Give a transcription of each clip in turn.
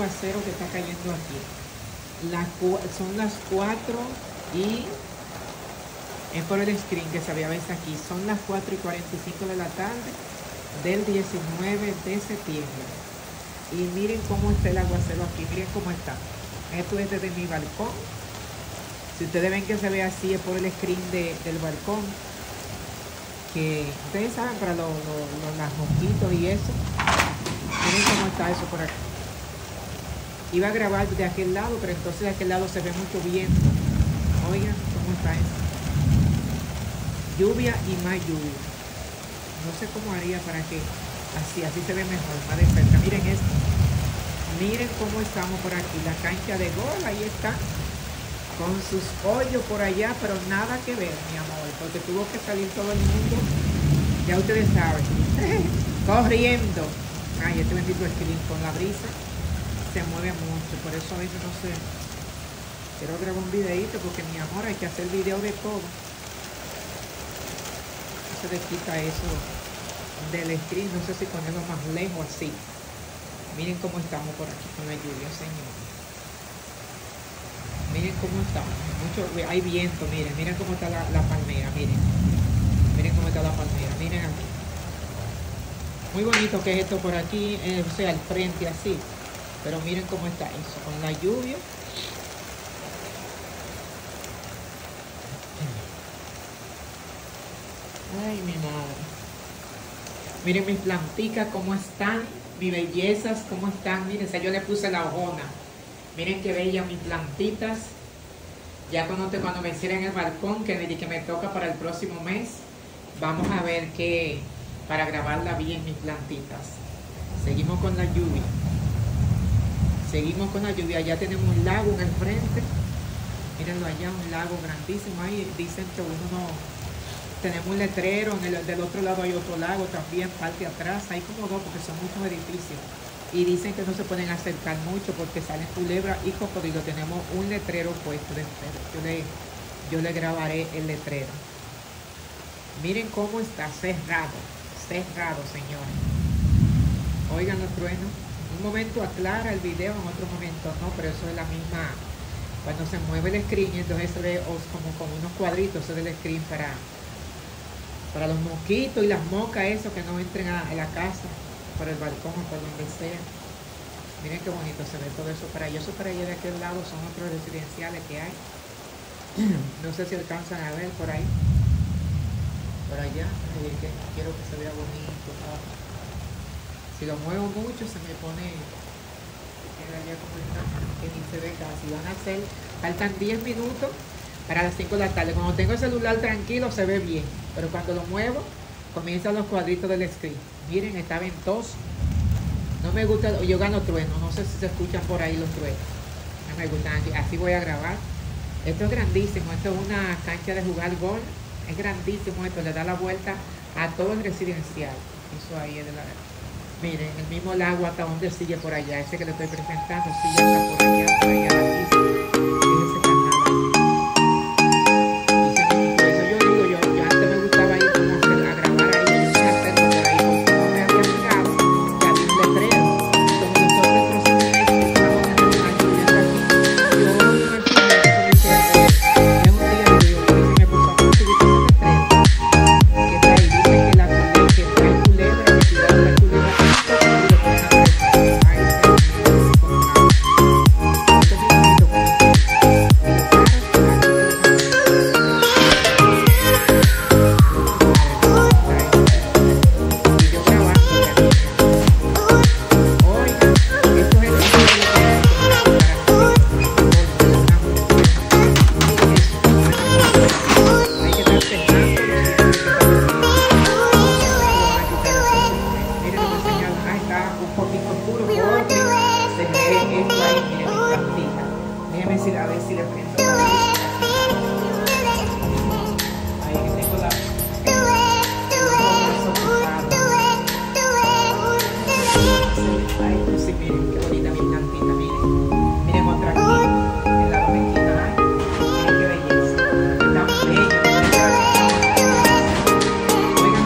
aguacero que está cayendo aquí. Son las 4 y es por el screen que se había visto aquí. Son las 4:45 de la tarde del 19 de septiembre. Y miren cómo está el aguacero aquí. Miren cómo está. Esto es desde mi balcón. Si ustedes ven que se ve así, es por el screen del balcón. Que ustedes saben, para los mosquitos y eso. Miren cómo está eso por aquí. Iba a grabar de aquel lado, pero entonces de aquel lado se ve mucho viento. Oigan cómo está eso. Lluvia y más lluvia. No sé cómo haría para que así se ve mejor, más de cerca. Miren esto. Miren cómo estamos por aquí. La cancha de gol, ahí está. Con sus hoyos por allá, pero nada que ver, mi amor, porque tuvo que salir todo el mundo, ya ustedes saben, corriendo. Ay, este bendito screen con la brisa se mueve mucho, por eso a veces no sé, quiero grabar un videito, porque mi amor, hay que hacer video de todo. Se le quita eso del screen, no sé si ponerlo más lejos así. Miren cómo estamos por aquí con la lluvia, señor. Miren cómo está, hay viento, miren cómo está la palmera, miren cómo está la palmera, miren aquí. Muy bonito que es esto por aquí, o sea, al frente así, pero miren cómo está eso, con la lluvia. Ay, mi madre. Miren mis planticas cómo están, mis bellezas cómo están, miren, yo le puse la hojona. Miren qué bella mis plantitas. Ya cuando me cierren el balcón, que me toca para el próximo mes, vamos a ver qué, para grabarla bien mis plantitas. Seguimos con la lluvia. Seguimos con la lluvia. Ya tenemos un lago en el frente. Mírenlo allá, un lago grandísimo. Ahí dicen que uno no... Tenemos un letrero, del otro lado hay otro lago también, parte atrás. Hay como dos porque son muchos edificios. Y dicen que no se pueden acercar mucho porque salen culebras y cocodrilos. Tenemos un letrero puesto de frente. Yo le grabaré el letrero. Miren cómo está cerrado, señores. Oigan los truenos. Un momento aclara el video, en otro momento no, pero eso es la misma. Cuando se mueve el screen, entonces se ve como unos cuadritos, eso del screen para los mosquitos y las moscas, eso, que no entren a la casa, por el balcón o por donde sea. Miren qué bonito se ve todo eso para allá. Eso para allá de aquel lado son otros residenciales que hay. No sé si alcanzan a ver por ahí. Por allá, que quiero que se vea bonito. Si lo muevo mucho se me pone allá como está, que ni se ve casi. Van a hacer, faltan 10 minutos para las 5 de la tarde. Cuando tengo el celular tranquilo se ve bien, pero cuando lo muevo comienzan los cuadritos del screen. Miren, está ventoso. No me gusta, yo gano truenos, no sé si se escuchan por ahí los truenos. No me gustan, así voy a grabar. Esto es grandísimo, esto es una cancha de jugar golf. Es grandísimo esto, le da la vuelta a todo el residencial. Eso ahí es de la... Miren, el mismo lago hasta donde sigue por allá, ese que le estoy presentando, sigue hasta por allá, larguísimo. Ese canal. Por eso yo digo, yo antes me gustaba ir como a grabar ahí, yo me acerco por ahí, porque no me había fijado que había un letrero. Como nosotros el próximo mes vamos a tener una lluvia aquí. Yo no me fijé, es un día de lluvia, y me puso a subir ese letrero. Que está ahí, dice que la culebra, que cuidado la culebra. A ver si le prendo la luz. Ahí que tengo la... Ay, pues sí, miren, qué bonita mi plantita, miren. Miren otra aquí, en la otra esquina, ay. Miren qué belleza. Tan bella. Oigan,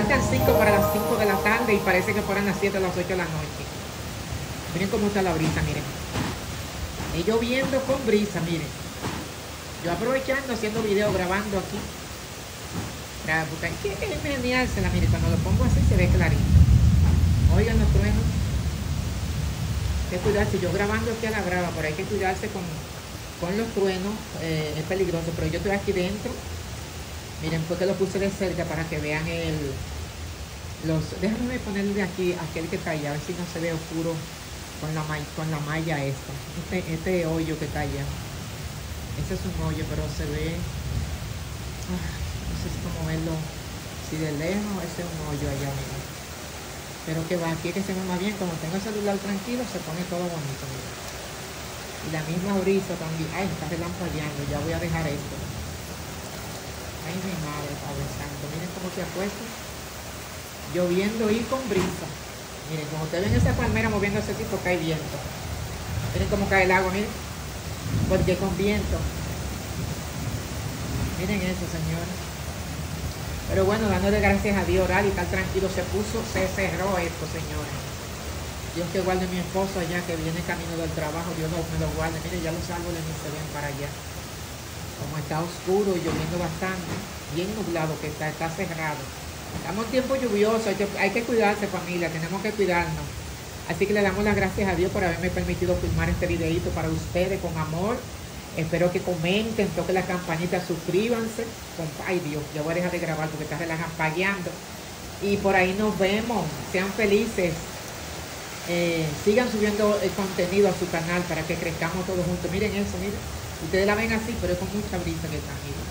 faltan 5 para las 5 de la tarde y parece que fueran las 7 o las 8 de la noche. Miren cómo está la brisa, miren. Y lloviendo con brisa, miren. Yo aprovechando, haciendo video, grabando aquí. Porque hay que ingeniársela, miren, cuando lo pongo así se ve clarito. Oigan los truenos. Hay que cuidarse, yo grabando aquí a la brava, pero hay que cuidarse con los truenos, es peligroso, pero yo estoy aquí dentro. Miren, porque lo puse de cerca para que vean déjame ponerle de aquí aquel que está allá, a ver si no se ve oscuro con la malla esta. Este hoyo que está allá. Ese es un hoyo, pero se ve, no sé si cómo verlo, si de lejos, ese es un hoyo allá, miren. Pero que va, aquí es que se ve más bien, como tengo el celular tranquilo, se pone todo bonito, miren. Y la misma brisa también. Ay, está relampagueando, ya voy a dejar esto. Ay, mi madre, Padre Santo, miren cómo se ha puesto. Lloviendo y con brisa. Miren, como ustedes ven esa palmera moviéndose así porque hay viento. Miren cómo cae el agua, miren. Porque con viento. Miren eso, señores. Pero bueno, dándole gracias a Dios, orar y estar tranquilo, se cerró esto, señores. Dios que guarde a mi esposo allá, que viene camino del trabajo, Dios me lo guarde. Miren, ya los árboles ni se ven para allá. Como está oscuro y lloviendo bastante, bien nublado que está cerrado. Estamos en tiempo lluvioso, hay que cuidarse, familia, tenemos que cuidarnos. Así que le damos las gracias a Dios por haberme permitido filmar este videito para ustedes con amor. Espero que comenten, toquen la campanita, suscríbanse. Ay Dios, ya voy a dejar de grabar porque está relampagueando. Y por ahí nos vemos, sean felices. Sigan subiendo el contenido a su canal para que crezcamos todos juntos. Miren eso, miren. Ustedes la ven así, pero es con mucha brisa que están, miren.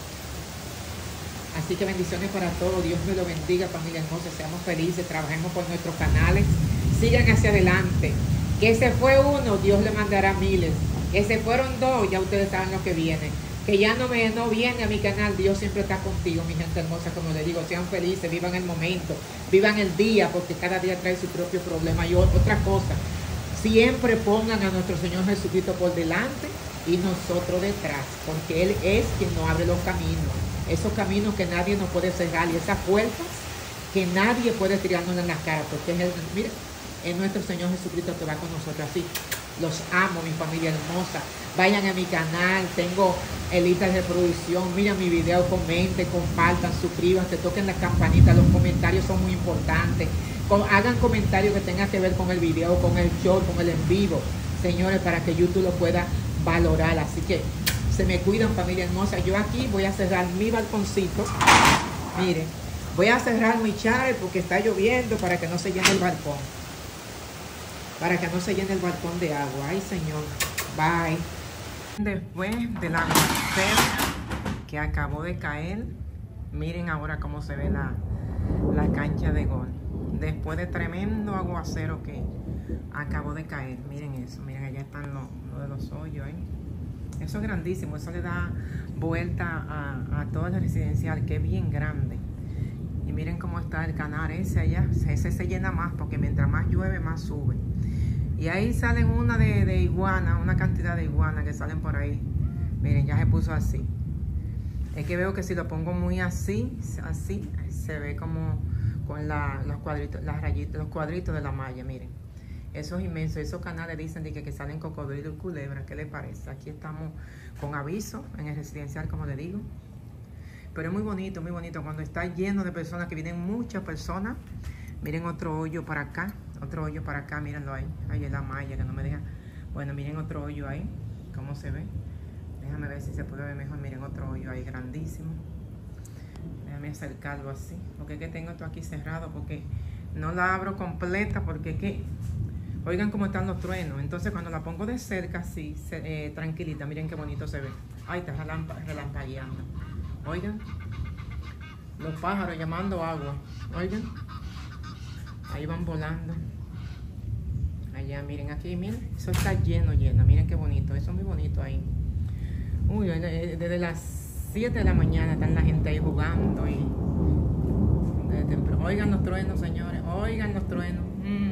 Así que bendiciones para todos. Dios me lo bendiga, familia hermosa. Seamos felices, trabajemos por nuestros canales. Sigan hacia adelante. Que se fue uno, Dios le mandará miles. Que se fueron dos, ya ustedes saben lo que viene. Que ya no viene a mi canal, Dios siempre está contigo, mi gente hermosa. Como les digo, sean felices, vivan el momento, vivan el día, porque cada día trae su propio problema. Y otra cosa, siempre pongan a nuestro Señor Jesucristo por delante y nosotros detrás, porque Él es quien nos abre los caminos. Esos caminos que nadie nos puede cerrar y esas puertas que nadie puede tirarnos en la cara, porque es mira, es nuestro Señor Jesucristo que va con nosotros. Así, los amo, mi familia hermosa. Vayan a mi canal, tengo listas de reproducción, miren mi video, comenten, compartan, suscríbanse, toquen la campanita, los comentarios son muy importantes. Hagan comentarios que tengan que ver con el video, con el show, con el en vivo, señores, para que YouTube lo pueda valorar. Así que se me cuidan, familia hermosa. Yo aquí voy a cerrar mi balconcito. Miren, voy a cerrar mi char porque está lloviendo para que no se llene el balcón. Para que no se llene el balcón de agua. Ay, Señor. Bye. Después del aguacero que acabó de caer, miren ahora cómo se ve la cancha de gol. Después de tremendo aguacero que acabó de caer. Miren eso. Miren, allá están los de los hoyos ahí. Eso es grandísimo. Eso le da vuelta a toda la residencial, que es bien grande. Y miren cómo está el canal ese allá. Ese se llena más porque mientras más llueve, más sube. Y ahí salen una de iguana, una cantidad de iguanas que salen por ahí. Miren, ya se puso así. Es que veo que si lo pongo muy así, se ve como con los cuadritos, las rayitas, los cuadritos de la malla, miren. Eso es inmenso. Esos canales dicen que salen cocodrilo y culebra. ¿Qué les parece? Aquí estamos con aviso en el residencial, como le digo. Pero es muy bonito, muy bonito. Cuando está lleno de personas, que vienen muchas personas. Miren otro hoyo para acá. Otro hoyo para acá, mírenlo ahí. Ahí es la malla que no me deja. Bueno, miren otro hoyo ahí. ¿Cómo se ve? Déjame ver si se puede ver mejor. Miren otro hoyo ahí grandísimo. Déjame acercarlo así. Porque es que tengo esto aquí cerrado. Porque no la abro completa. Porque es que... Oigan cómo están los truenos. Entonces cuando la pongo de cerca así, tranquilita. Miren qué bonito se ve. Ay, está relampagueando. Oigan. Los pájaros llamando agua. Oigan. Ahí van volando. Allá, miren, aquí, miren. Eso está lleno. Miren qué bonito. Eso es muy bonito ahí. Uy, desde las 7 de la mañana están la gente ahí jugando. Oigan los truenos, señores. Oigan los truenos.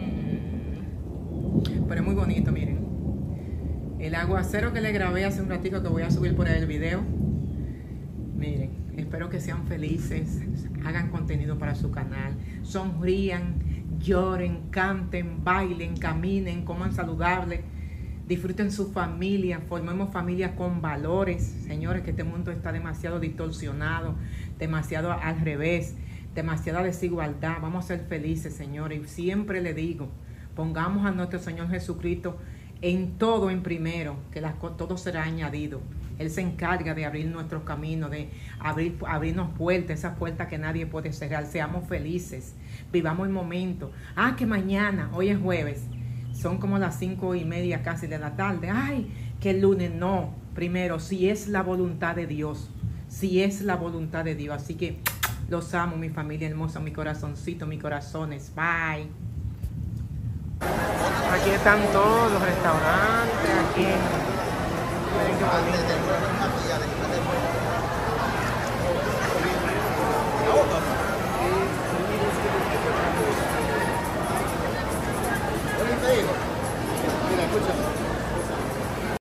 Pero es muy bonito, miren. El aguacero que le grabé hace un ratito, que voy a subir por ahí el video. Miren. Espero que sean felices, hagan contenido para su canal, sonrían, lloren, canten, bailen, caminen, coman saludable, disfruten su familia, formemos familia con valores. Señores, que este mundo está demasiado distorsionado, demasiado al revés, demasiada desigualdad. Vamos a ser felices, señores. Y siempre le digo, pongamos a nuestro Señor Jesucristo en todo en primero, que todo será añadido. Él se encarga de abrir nuestros caminos, de abrirnos puertas, esas puertas que nadie puede cerrar. Seamos felices, vivamos el momento. Que mañana, hoy es jueves, son como las 5:30 casi de la tarde. Ay, que el lunes no. Primero, si es la voluntad de Dios, si es la voluntad de Dios. Así que los amo, mi familia hermosa, mi corazoncito, mis corazones. Bye. Aquí están todos los restaurantes, aquí. Miren qué bonito. Mira, escucha.